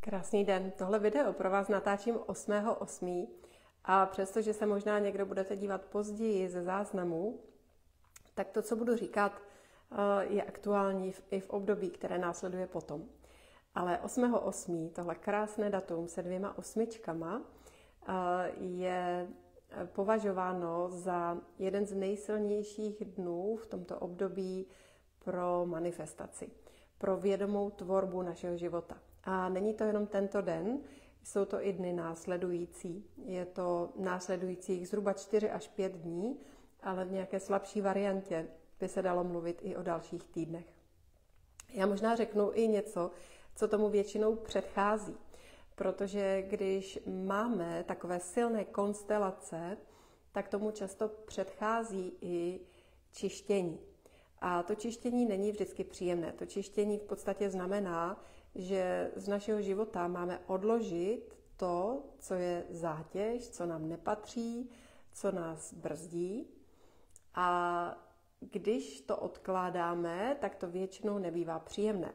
Krásný den. Tohle video pro vás natáčím 8.8. a přestože se možná někdo budete dívat později ze záznamu, tak to, co budu říkat, je aktuální i v období, které následuje potom. Ale 8.8. tohle krásné datum se 2 osmičkama je považováno za jeden z nejsilnějších dnů v tomto období pro manifestaci, pro vědomou tvorbu našeho života. A není to jenom tento den, jsou to i dny následující. Je to následujících zhruba 4 až 5 dní, ale v nějaké slabší variantě by se dalo mluvit i o dalších týdnech. Já možná řeknu i něco, co tomu většinou předchází, protože když máme takové silné konstelace, tak tomu často předchází i čištění. A to čištění není vždycky příjemné. To čištění v podstatě znamená, že z našeho života máme odložit to, co je zátěž, co nám nepatří, co nás brzdí. A když to odkládáme, tak to většinou nebývá příjemné.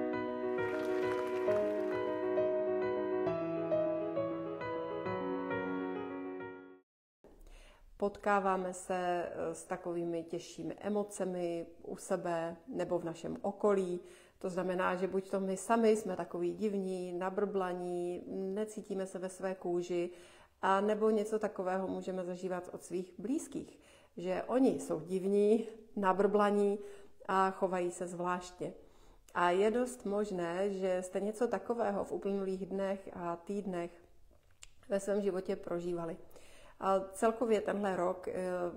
Potkáváme se s takovými těžšími emocemi u sebe nebo v našem okolí. To znamená, že buď to my sami jsme takový divní, nabrblaní, necítíme se ve své kůži, a nebo něco takového můžeme zažívat od svých blízkých, že oni jsou divní, nabrblaní a chovají se zvláštně. A je dost možné, že jste něco takového v uplynulých dnech a týdnech ve svém životě prožívali. A celkově tenhle rok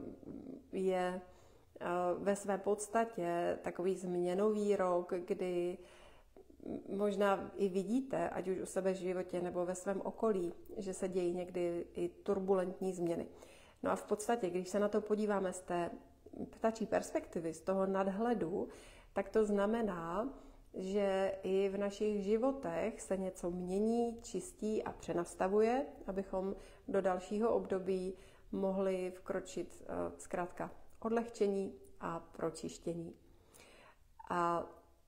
je ve své podstatě takový změnový rok, kdy možná i vidíte, ať už u sebe v životě nebo ve svém okolí, že se dějí někdy i turbulentní změny. No a v podstatě, když se na to podíváme z té ptačí perspektivy, z toho nadhledu, tak to znamená, že i v našich životech se něco mění, čistí a přenastavuje, abychom do dalšího období mohli vkročit zkrátka odlehčení a pročištění. A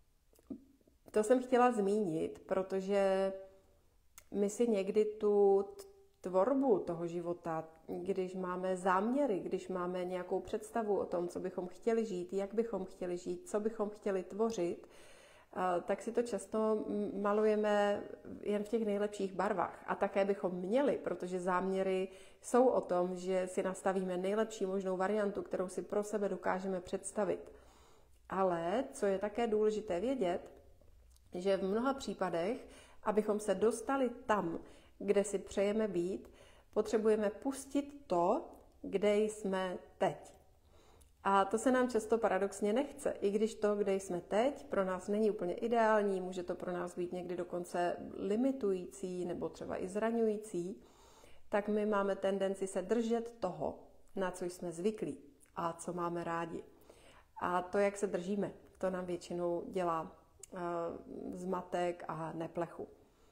to jsem chtěla zmínit, protože my si někdy tu tvorbu toho života, když máme záměry, když máme nějakou představu o tom, co bychom chtěli žít, jak bychom chtěli žít, co bychom chtěli tvořit, tak si to často malujeme jen v těch nejlepších barvách. A také bychom měli, protože záměry jsou o tom, že si nastavíme nejlepší možnou variantu, kterou si pro sebe dokážeme představit. Ale co je také důležité vědět, že v mnoha případech, abychom se dostali tam, kde si přejeme být, potřebujeme pustit to, kde jsme teď. A to se nám často paradoxně nechce, i když to, kde jsme teď, pro nás není úplně ideální, může to pro nás být někdy dokonce limitující nebo třeba i zraňující, tak my máme tendenci se držet toho, na co jsme zvyklí a co máme rádi. A to, jak se držíme, to nám většinou dělá zmatek a neplechu.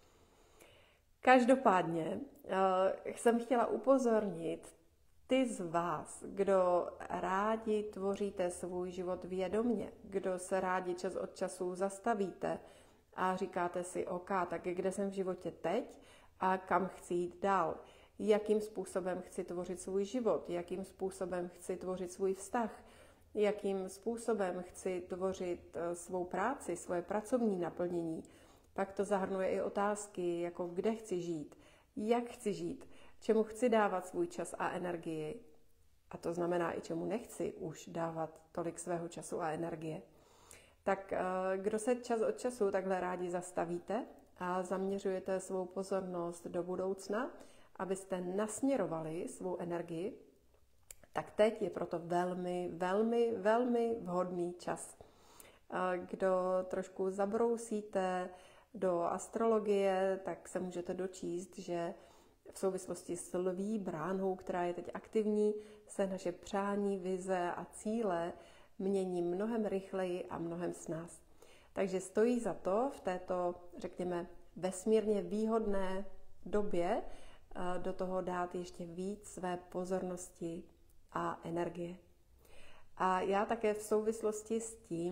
Každopádně jsem chtěla upozornit ty z vás, kdo rádi tvoříte svůj život vědomně, kdo se rádi čas od času zastavíte a říkáte si, OK, tak kde jsem v životě teď a kam chci jít dál, jakým způsobem chci tvořit svůj život, jakým způsobem chci tvořit svůj vztah, jakým způsobem chci tvořit svou práci, svoje pracovní naplnění. Pak to zahrnuje i otázky, jako kde chci žít, jak chci žít, čemu chci dávat svůj čas a energii. A to znamená i čemu nechci už dávat tolik svého času a energie. Tak kdo se čas od času takhle rádi zastavíte a zaměřujete svou pozornost do budoucna, abyste nasměrovali svou energii, tak teď je proto velmi, velmi, velmi vhodný čas. Kdo trošku zabrousíte do astrologie, tak se můžete dočíst, že v souvislosti s lví bránou, která je teď aktivní, se naše přání, vize a cíle mění mnohem rychleji a mnohem snáz. Takže stojí za to v této, řekněme, vesmírně výhodné době do toho dát ještě víc své pozornosti a energie. A já také v souvislosti s tím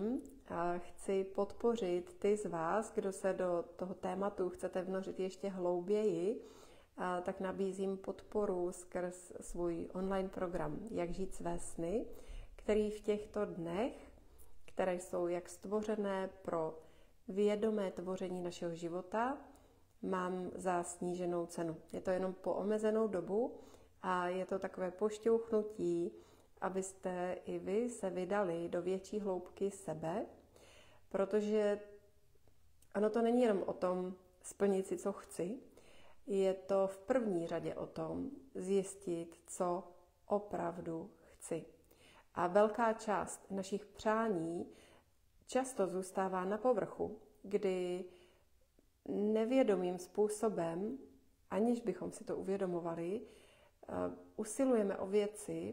chci podpořit ty z vás, kdo se do toho tématu chcete vnořit ještě hlouběji, tak nabízím podporu skrz svůj online program Jak žít své sny, který v těchto dnech, které jsou jak stvořené pro vědomé tvoření našeho života, mám za sníženou cenu. Je to jenom po omezenou dobu a je to takové pošťouchnutí, abyste i vy se vydali do větší hloubky sebe, protože ono to není jenom o tom splnit si, co chci, je to v první řadě o tom zjistit, co opravdu chci. A velká část našich přání často zůstává na povrchu, kdy nevědomým způsobem, aniž bychom si to uvědomovali, usilujeme o věci,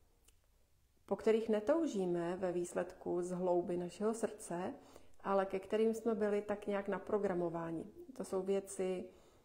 po kterých netoužíme ve výsledku z hlouby našeho srdce, ale ke kterým jsme byli tak nějak naprogramováni. To jsou věci,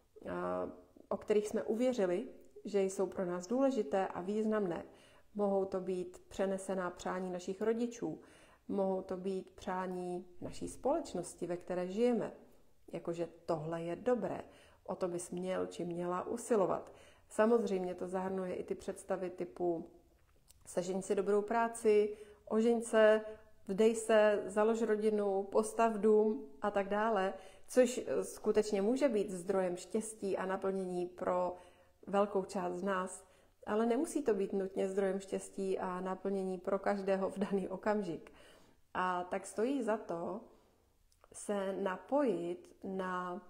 o kterých jsme uvěřili, že jsou pro nás důležité a významné. Mohou to být přenesená přání našich rodičů, mohou to být přání naší společnosti, ve které žijeme. Jakože tohle je dobré, o to bys měl či měla usilovat. Samozřejmě to zahrnuje i ty představy typu sežeň si dobrou práci, ožeň se, vdej se, založ rodinu, postav dům a tak dále, což skutečně může být zdrojem štěstí a naplnění pro velkou část z nás, ale nemusí to být nutně zdrojem štěstí a naplnění pro každého v daný okamžik. A tak stojí za to se napojit na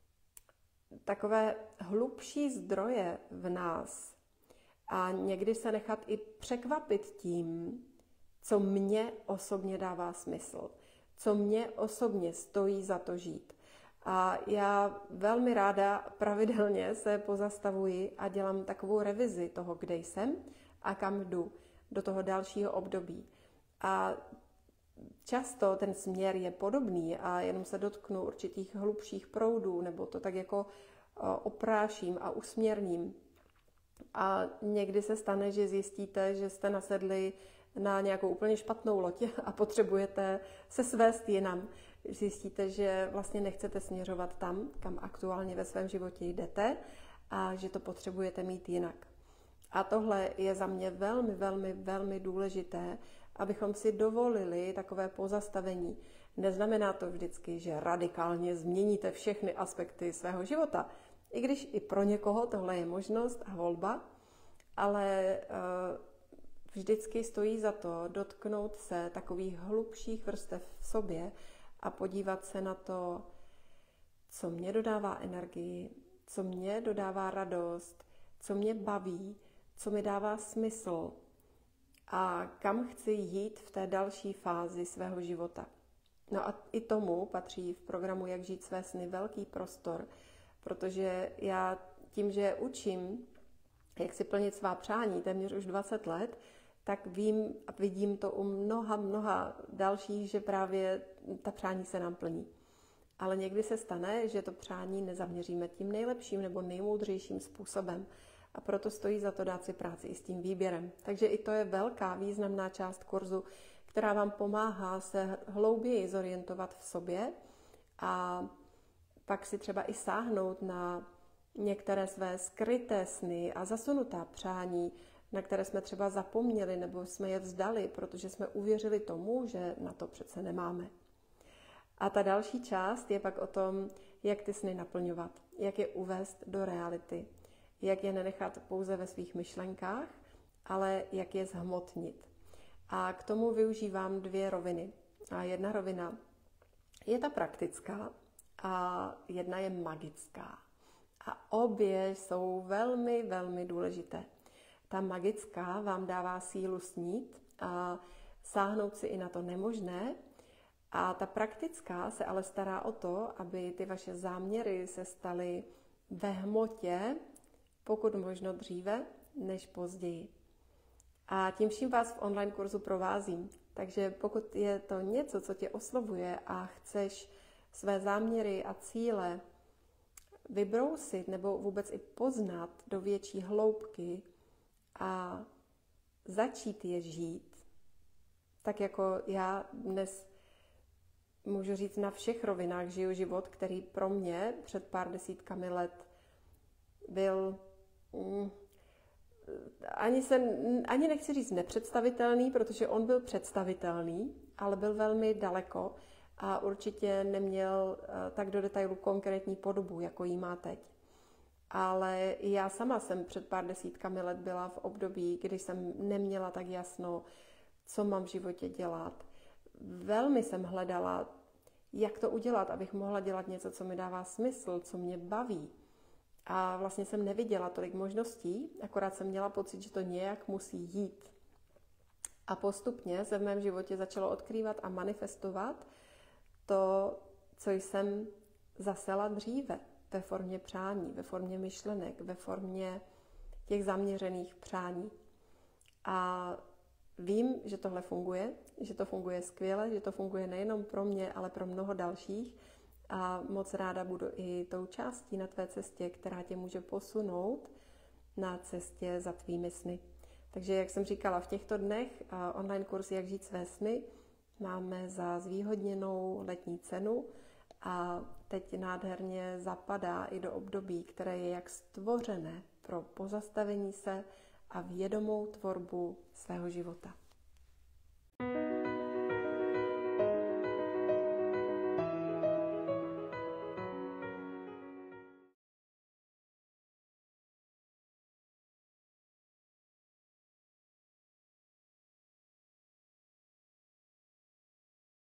takové hlubší zdroje v nás a někdy se nechat i překvapit tím, co mně osobně dává smysl, co mně osobně stojí za to žít. A já velmi ráda pravidelně se pozastavuji a dělám takovou revizi toho, kde jsem a kam jdu do toho dalšího období. A často ten směr je podobný a jenom se dotknu určitých hlubších proudů nebo to tak jako opráším a usměrním. A někdy se stane, že zjistíte, že jste nasedli na nějakou úplně špatnou loď a potřebujete se svést jinam. Zjistíte, že vlastně nechcete směřovat tam, kam aktuálně ve svém životě jdete a že to potřebujete mít jinak. A tohle je za mě velmi, velmi, velmi důležité, abychom si dovolili takové pozastavení. Neznamená to vždycky, že radikálně změníte všechny aspekty svého života, i když i pro někoho tohle je možnost a volba, ale vždycky stojí za to dotknout se takových hlubších vrstev v sobě a podívat se na to, co mě dodává energii, co mě dodává radost, co mě baví, co mi dává smysl a kam chci jít v té další fázi svého života. No a i tomu patří v programu Jak žít své sny velký prostor, protože já tím, že učím, jak si plnit svá přání téměř už 20 let, tak vím a vidím to u mnoha dalších, že právě ta přání se nám plní. Ale někdy se stane, že to přání nezaměříme tím nejlepším nebo nejmoudřejším způsobem. A proto stojí za to dát si práci i s tím výběrem. Takže i to je velká významná část kurzu, která vám pomáhá se hlouběji zorientovat v sobě a pak si třeba i sáhnout na některé své skryté sny a zasunutá přání, na které jsme třeba zapomněli nebo jsme je vzdali, protože jsme uvěřili tomu, že na to přece nemáme. A ta další část je pak o tom, jak ty sny naplňovat, jak je uvést do reality, jak je nenechat pouze ve svých myšlenkách, ale jak je zhmotnit. A k tomu využívám 2 roviny. A jedna rovina je ta praktická a jedna je magická. A obě jsou velmi, velmi důležité. Ta magická vám dává sílu snít a sáhnout si i na to nemožné. A ta praktická se ale stará o to, aby ty vaše záměry se staly ve hmotě, pokud možno dříve, než později. A tím vším vás v online kurzu provázím. Takže pokud je to něco, co tě oslovuje a chceš své záměry a cíle vybrousit nebo vůbec i poznat do větší hloubky a začít je žít, tak jako já dnes můžu říct, na všech rovinách žiju život, který pro mě před pár desítkami let byl ani nechci říct nepředstavitelný, protože on byl představitelný, ale byl velmi daleko a určitě neměl tak do detailu konkrétní podobu, jako ji má teď. Ale já sama jsem před pár desítkami let byla v období, kdy jsem neměla tak jasno, co mám v životě dělat. Velmi jsem hledala, jak to udělat, abych mohla dělat něco, co mi dává smysl, co mě baví. A vlastně jsem neviděla tolik možností, akorát jsem měla pocit, že to nějak musí jít. A postupně se v mém životě začalo odkrývat a manifestovat to, co jsem zasela dříve, ve formě přání, ve formě myšlenek, ve formě těch zaměřených přání. A vím, že tohle funguje, že to funguje skvěle, že to funguje nejenom pro mě, ale pro mnoho dalších. A moc ráda budu i tou částí na tvé cestě, která tě může posunout na cestě za tvými sny. Takže, jak jsem říkala, v těchto dnech online kurz Jak žít své sny máme za zvýhodněnou letní cenu a teď nádherně zapadá i do období, které je jak stvořené pro pozastavení se a vědomou tvorbu svého života.